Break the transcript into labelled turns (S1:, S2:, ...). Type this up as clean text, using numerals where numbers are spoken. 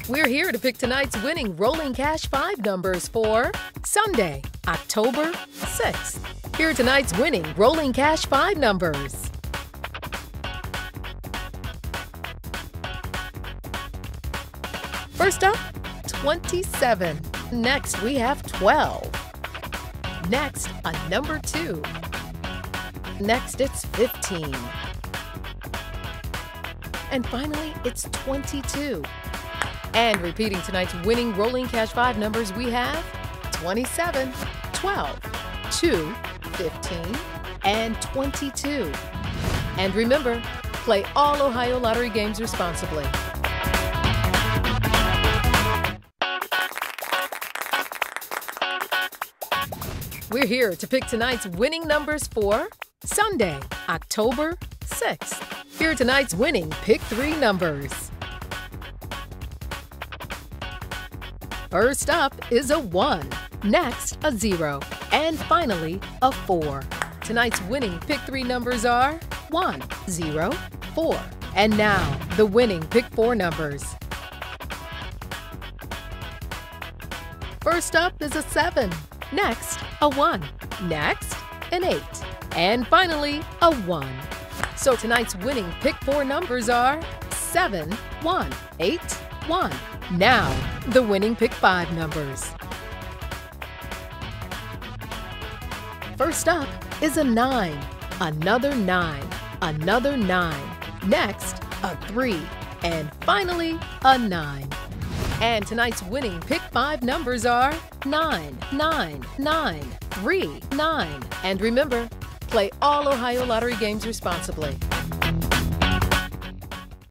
S1: We're here to pick tonight's winning Rolling Cash 5 numbers for Sunday, October 6th. Here are tonight's winning Rolling Cash 5 numbers. First up, 27. Next, we have 12. Next, a number 2. Next, it's 15. And finally, it's 22. And repeating tonight's winning Rolling Cash 5 numbers, we have 27, 12, 2, 15, and 22. And remember, play all Ohio Lottery games responsibly. We're here to pick tonight's winning numbers for Sunday, October 6th. Here are tonight's winning Pick 3 numbers. First up is a 1, next a 0, and finally a 4. Tonight's winning Pick 3 numbers are 1, 0, 4. And now, the winning Pick 4 numbers. First up is a 7, next a 1, next an 8, and finally a 1. So tonight's winning Pick 4 numbers are 7, 1, 8, 1. Now, the winning Pick 5 numbers. First up is a 9, another 9, another 9, next a 3, and finally a 9. And tonight's winning Pick 5 numbers are 9, 9, 9, 3, 9. And remember, play all Ohio Lottery games responsibly.